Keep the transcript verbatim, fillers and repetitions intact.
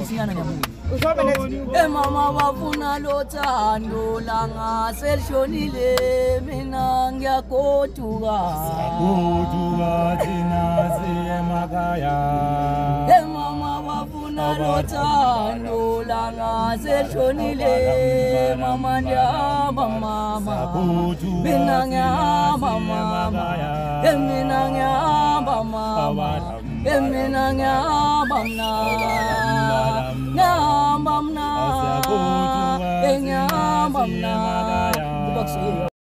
nkosinyana Nyabuye e mama bafuna lothando langa selishonile mina ngiyagoduka goduka thina siyemakhaya e mama bafuna lothando langa selishonile mama ndiyahamba mama mina ngiyahamba mama e mina ngiyahamba mama e mina ngiyahamba mna ngiyahamba mna e ngiyahamba mna